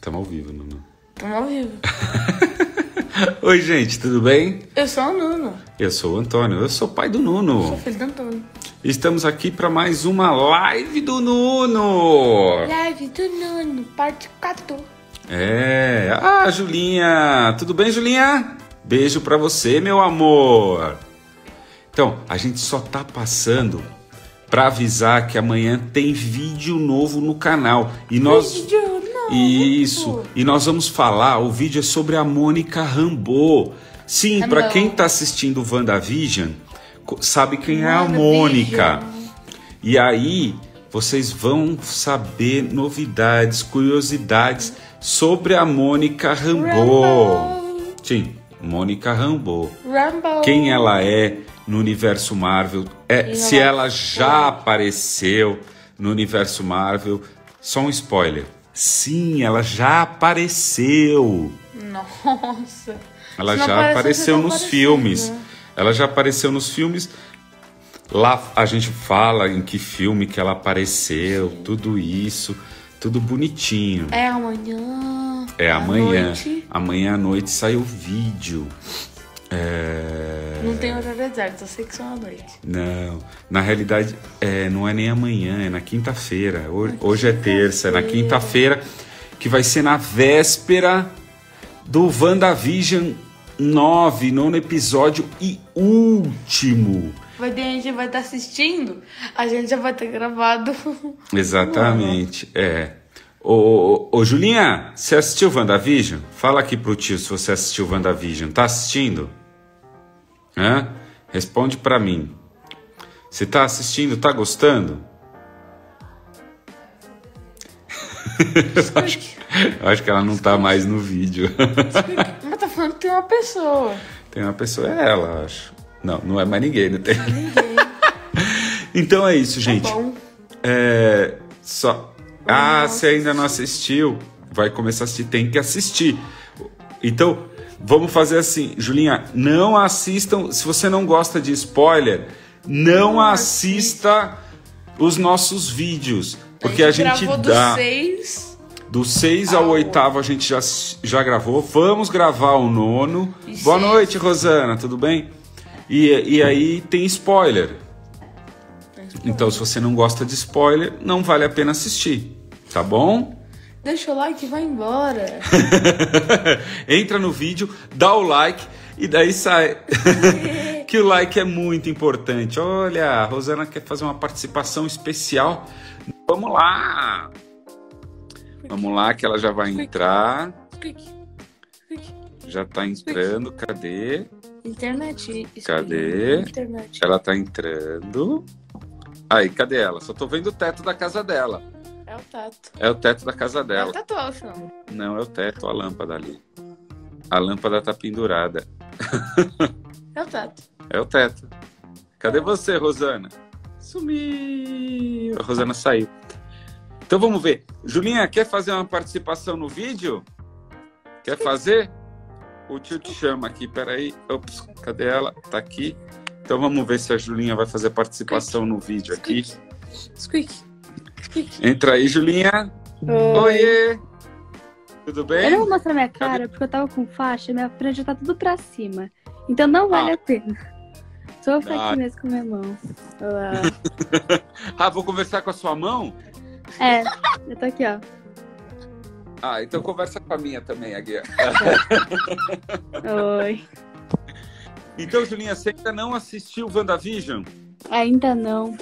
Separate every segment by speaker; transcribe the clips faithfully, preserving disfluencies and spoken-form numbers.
Speaker 1: Estamos ao vivo, Nuno.
Speaker 2: Estamos ao vivo.
Speaker 1: Oi, gente, tudo bem?
Speaker 2: Eu sou o Nuno.
Speaker 1: Eu sou o Antônio, eu sou o pai do Nuno.
Speaker 2: Eu sou filho do Antônio.
Speaker 1: Estamos aqui para mais uma live do Nuno.
Speaker 2: Live do Nuno, parte quatro.
Speaker 1: É, ah, Julinha, tudo bem, Julinha? Beijo para você, meu amor. Então, a gente só tá passando para avisar que amanhã tem vídeo novo no canal. E nós...
Speaker 2: Vídeo novo.
Speaker 1: Isso, e nós vamos falar, o vídeo é sobre a Mônica Rambeau. Sim,
Speaker 2: Rambeau.
Speaker 1: para quem tá assistindo o WandaVision, sabe quem é a Mônica. E aí, vocês vão saber novidades, curiosidades sobre a Mônica Rambeau. Sim, Mônica Rambeau.
Speaker 2: Rambeau.
Speaker 1: Quem ela é no universo Marvel, é, se ela já apareceu no universo Marvel, só um spoiler. Sim, ela já apareceu.
Speaker 2: Nossa.
Speaker 1: Ela já apareceu nos filmes. Ela já apareceu nos filmes. Lá a gente fala em que filme que ela apareceu, sim, tudo isso, tudo bonitinho.
Speaker 2: É amanhã.
Speaker 1: É amanhã.
Speaker 2: Noite.
Speaker 1: Amanhã à noite sai o vídeo. É...
Speaker 2: Não tem horário exato, só sei que são à noite.
Speaker 1: Não, na realidade é, não é nem amanhã, é na quinta-feira. Hoje, hoje é terça, é na quinta-feira, que vai ser na véspera do WandaVision nove, nono episódio e último.
Speaker 2: Vai ter gente que vai estar assistindo, a gente já vai ter gravado.
Speaker 1: Exatamente, é. Ô, ô, ô, Julinha, você assistiu WandaVision? Fala aqui pro tio se você assistiu WandaVision. Tá assistindo? Hã? Responde pra mim. Você tá assistindo? Tá gostando? eu, acho, eu acho que ela não tá mais no vídeo.
Speaker 2: Mas tá falando que tem uma pessoa.
Speaker 1: Tem uma pessoa, é ela, acho. Não, não é mais ninguém, não tem.
Speaker 2: Não é ninguém.
Speaker 1: Então é isso, gente.
Speaker 2: Tá bom.
Speaker 1: É... Só... Ah,
Speaker 2: Nossa.
Speaker 1: você ainda não assistiu, vai começar a assistir, tem que assistir. Então, vamos fazer assim, Julinha, não assistam, se você não gosta de spoiler, não, não assista os nossos vídeos, porque a gente, a gente dá...
Speaker 2: do seis...
Speaker 1: Do seis ao oitavo a gente já, já gravou, vamos gravar o nono.
Speaker 2: E
Speaker 1: Boa
Speaker 2: seis.
Speaker 1: noite, Rosana, tudo bem? E, e aí tem spoiler. Então, se você não gosta de spoiler, não vale a pena assistir, tá bom?
Speaker 2: Deixa o like e vai embora.
Speaker 1: Entra no vídeo, dá o like e daí sai. Que o like é muito importante. Olha, a Rosana quer fazer uma participação especial. Vamos lá. Vamos lá, que ela já vai entrar. Já tá entrando, cadê?
Speaker 2: Internet.
Speaker 1: Cadê?
Speaker 2: Internet.
Speaker 1: Ela tá entrando. Aí, cadê ela? Só tô vendo o teto da casa dela.
Speaker 2: É o teto.
Speaker 1: É o teto da casa
Speaker 2: É
Speaker 1: dela.
Speaker 2: o teto, não.
Speaker 1: Não, é o teto, a lâmpada ali. A lâmpada tá pendurada.
Speaker 2: É o teto.
Speaker 1: É o teto. Cadê você, Rosana? Sumiu. A Rosana saiu. Então vamos ver. Julinha, quer fazer uma participação no vídeo? Quer fazer? O tio te chama aqui, peraí. Ops, cadê ela? Tá aqui. Então vamos ver se a Julinha vai fazer participação no vídeo aqui.
Speaker 2: Squeak. Squeak.
Speaker 1: Entra aí, Julinha.
Speaker 3: Oi.
Speaker 1: Oiê. Tudo bem?
Speaker 3: Eu não vou mostrar minha cara
Speaker 1: Cadê?
Speaker 3: porque eu tava com faixa e minha franja tá tudo pra cima. Então não vale
Speaker 1: Ah.
Speaker 3: a pena. Só vou ficar
Speaker 1: Ah.
Speaker 3: aqui mesmo com a minha mão. Olá.
Speaker 1: Ah, vou conversar com a sua mão?
Speaker 3: É, eu tô aqui, ó.
Speaker 1: Ah, então conversa com a minha também, aqui.
Speaker 3: Oi.
Speaker 1: Então, Julinha, você ainda não assistiu WandaVision?
Speaker 3: Ainda não.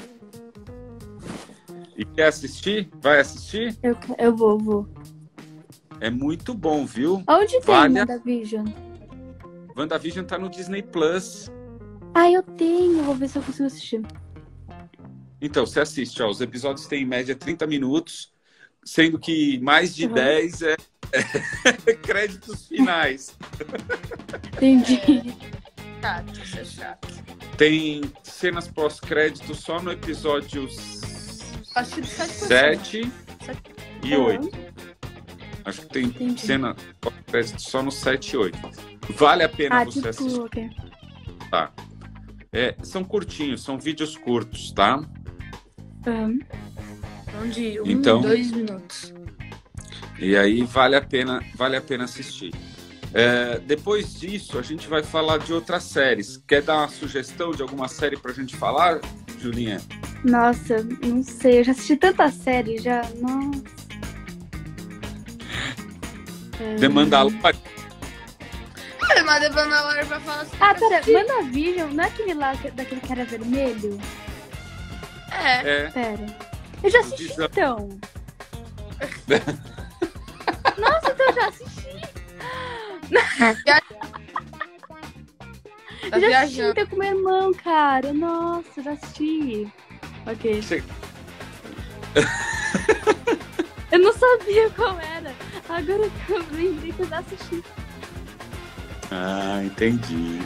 Speaker 1: E quer assistir? Vai assistir?
Speaker 3: Eu, eu vou, vou.
Speaker 1: É muito bom, viu?
Speaker 3: Onde tem
Speaker 1: Vale a-
Speaker 3: WandaVision?
Speaker 1: WandaVision tá no Disney Plus.
Speaker 3: Ah, eu tenho. Vou ver se eu consigo assistir.
Speaker 1: Então, você assiste, ó. Os episódios têm em média trinta minutos, sendo que mais de
Speaker 3: Uhum.
Speaker 1: dez é... é créditos finais.
Speaker 3: Entendi.
Speaker 2: Chato, isso é chato.
Speaker 1: Tem cenas pós-créditos só no episódio
Speaker 2: Acho que de sete por cento.
Speaker 1: sete e
Speaker 3: Uhum.
Speaker 1: oito. Acho que tem
Speaker 3: Entendi.
Speaker 1: cena pós-créditos só no sete e oito. Vale a pena
Speaker 3: Ah,
Speaker 1: você
Speaker 3: tipo,
Speaker 1: assistir.
Speaker 3: ok.
Speaker 1: Tá. É, são curtinhos, são vídeos curtos, tá?
Speaker 3: Uhum.
Speaker 2: Então, de um,
Speaker 1: Então-
Speaker 2: dois minutos.
Speaker 1: E aí vale a pena, vale a pena assistir. É, depois disso, a gente vai falar de outras séries. Quer dar uma sugestão de alguma série pra gente falar, Julinha?
Speaker 3: Nossa, não sei. Eu já assisti tanta série, já. Nossa.
Speaker 1: The Mandalorian.
Speaker 2: Olha, mas depois na hora pra falar assim.
Speaker 3: Ah, pera, WandaVision, não é aquele lá que- daquele cara vermelho?
Speaker 2: É.
Speaker 1: É.
Speaker 3: Pera. Eu já assisti
Speaker 1: Desa-
Speaker 3: então. Nossa, então eu já assisti.
Speaker 2: Tá
Speaker 3: Eu já assisti
Speaker 2: viajando.
Speaker 3: então com meu irmão, cara. Nossa, eu já assisti. Ok.
Speaker 1: Você-
Speaker 3: Eu não sabia qual era. Agora que eu lembrei que eu já assisti.
Speaker 1: Ah, entendi.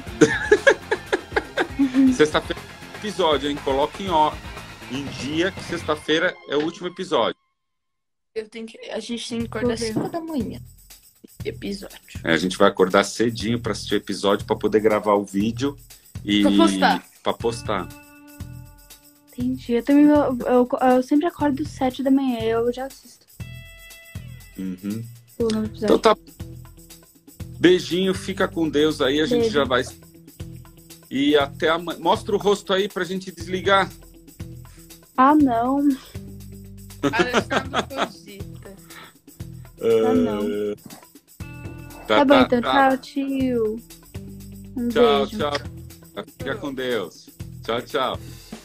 Speaker 1: Sexta-feira é o episódio, hein? Coloque em, ó, em dia que sexta-feira é o último episódio.
Speaker 2: Eu tenho que... A gente tem que acordar às
Speaker 3: Vou ver.
Speaker 2: cinco da manhã. Episódio.
Speaker 1: É, a gente vai acordar cedinho para assistir o episódio, para poder gravar o vídeo e
Speaker 2: Pra postar.
Speaker 1: pra postar.
Speaker 3: Entendi. Eu, também, eu, eu, eu sempre acordo às sete da manhã. Eu já assisto
Speaker 1: Uhum.
Speaker 3: o novo episódio.
Speaker 1: Então tá. Beijinho, fica com Deus aí, a gente
Speaker 3: Beijo.
Speaker 1: já vai. E até amanhã. Mostra o rosto aí pra gente desligar.
Speaker 3: Ah, não.
Speaker 2: Alexandre Cogita.
Speaker 3: Ah, não.
Speaker 1: Tá,
Speaker 3: Tá bom,
Speaker 1: tá,
Speaker 3: então.
Speaker 1: tá.
Speaker 3: Tchau, tio. Um
Speaker 1: Tchau,
Speaker 3: beijo.
Speaker 1: tchau. Fica com Deus. Tchau, tchau.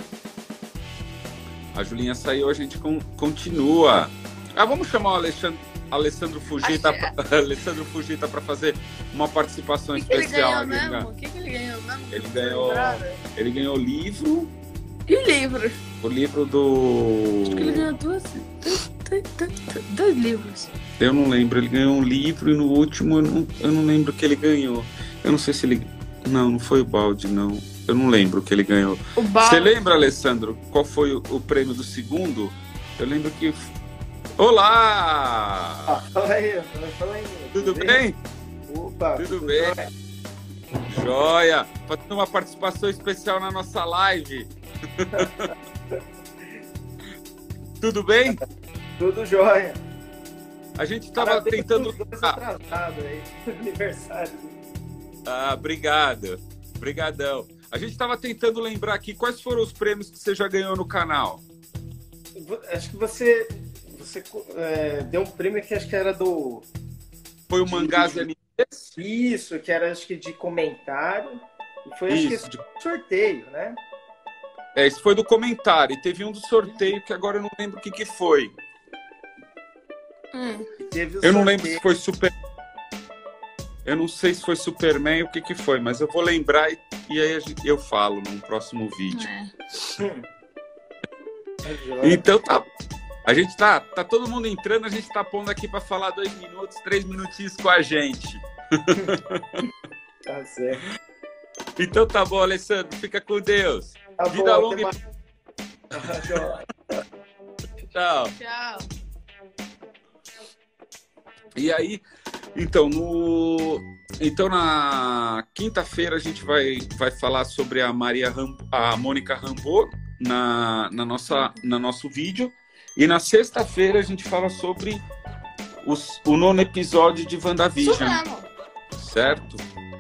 Speaker 1: A Julinha saiu, a gente con- continua. Ah, vamos chamar o Alexandre, Alessandro Fugita,
Speaker 2: Achei.
Speaker 1: pra, Alessandro Fugita para fazer uma participação
Speaker 2: O que, que ele
Speaker 1: especial.
Speaker 2: ganhou
Speaker 1: aqui, né?
Speaker 2: mesmo? O que, que ele ganhou mesmo?
Speaker 1: Ele
Speaker 2: Não tô
Speaker 1: ganhou-
Speaker 2: lembrada.
Speaker 1: Ele ganhou o livro,
Speaker 2: E livro?
Speaker 1: o livro do.
Speaker 2: Acho que ele ganhou duas, dois, dois, dois, dois livros.
Speaker 1: Eu não lembro, ele ganhou um livro e no último eu não, eu não lembro o que ele ganhou. Eu não sei se ele. Não, não foi o balde, não. Eu não lembro o que ele ganhou.
Speaker 2: O Balde.
Speaker 1: Você lembra, Alessandro, qual foi o, o prêmio do segundo? Eu lembro que. Olá!
Speaker 4: Ah, fala aí, fala aí.
Speaker 1: Tudo bem?
Speaker 4: Opa,
Speaker 1: Tudo bem.
Speaker 4: jóia?
Speaker 1: Joia! Fazendo uma participação especial na nossa live. Tudo bem?
Speaker 4: Tudo jóia.
Speaker 1: A gente estava
Speaker 4: Parabéns
Speaker 1: tentando.
Speaker 4: pros dois
Speaker 1: Ah,
Speaker 4: atrasados aí, aniversário.
Speaker 1: ah, obrigado. Obrigadão. A gente estava tentando lembrar aqui quais foram os prêmios que você já ganhou no canal.
Speaker 4: Vo- Acho que você, você é, deu um prêmio que acho que era do...
Speaker 1: Foi o Mangás N.
Speaker 4: Isso, que era acho que de comentário. E foi
Speaker 1: Isso,
Speaker 4: acho
Speaker 1: de-
Speaker 4: que sorteio, né?
Speaker 1: É, esse foi do comentário. E teve um do sorteio que agora eu não lembro o que, que foi.
Speaker 2: Hum.
Speaker 4: Teve o
Speaker 1: Eu não lembro
Speaker 4: sorteio.
Speaker 1: se foi Super. Eu não sei se foi Superman o que, que foi, mas eu vou lembrar e, e aí a gente- eu falo num próximo vídeo.
Speaker 2: É.
Speaker 4: Hum. Tá jóia.
Speaker 1: Então tá. A gente tá, tá todo mundo entrando, a gente tá pondo aqui para falar dois minutos, três minutinhos com a gente.
Speaker 4: Tá certo.
Speaker 1: Então tá bom, Alessandro, fica com Deus.
Speaker 4: Tá
Speaker 1: Vida
Speaker 4: bom,
Speaker 1: longa
Speaker 4: até
Speaker 1: e
Speaker 4: mais. Tá jóia.
Speaker 1: tchau.
Speaker 2: Tchau.
Speaker 1: E aí, então, no, então na quinta-feira a gente vai, vai falar sobre a Maria Ram, a Mônica Rambeau na, na nossa, na nosso vídeo. E na sexta-feira a gente fala sobre os, o nono episódio de
Speaker 2: Isso
Speaker 1: WandaVision,
Speaker 2: mesmo.
Speaker 1: certo?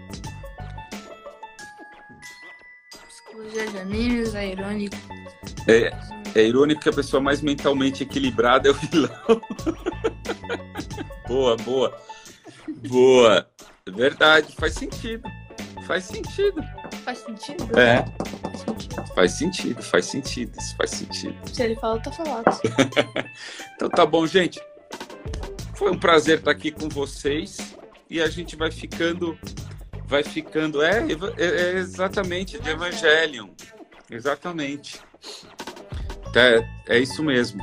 Speaker 2: Psicologia de animes, é irônico.
Speaker 1: É, é irônico que a pessoa mais mentalmente equilibrada é o vilão. Boa, boa. Boa. Verdade, faz sentido. Faz sentido.
Speaker 2: Faz sentido?
Speaker 1: É.
Speaker 2: Faz sentido.
Speaker 1: Faz sentido, faz sentido, isso faz sentido.
Speaker 2: Se ele falou, tá falado.
Speaker 1: Então tá bom, gente. Foi um prazer estar aqui com vocês e a gente vai ficando, vai ficando, é, é, é exatamente de Evangelion, exatamente. É, é isso mesmo.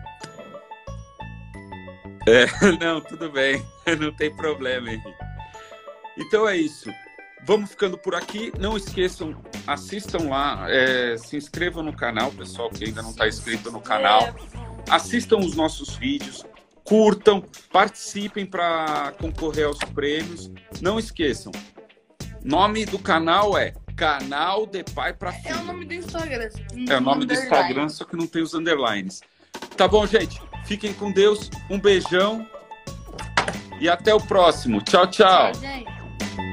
Speaker 1: É, não, tudo bem, não tem problema, Henrique. Então é isso. Vamos ficando por aqui. Não esqueçam, assistam lá, é, se inscrevam no canal, pessoal que ainda não está inscrito no canal. Assistam os nossos vídeos, curtam, participem para concorrer aos prêmios. Não esqueçam, nome do canal é Canal de Pai para Filho.
Speaker 2: É o nome do Instagram.
Speaker 1: É o nome do Instagram, só que não tem os underlines. Tá bom, gente? Fiquem com Deus. Um beijão E até o próximo. Tchau, tchau.
Speaker 2: Tchau, gente.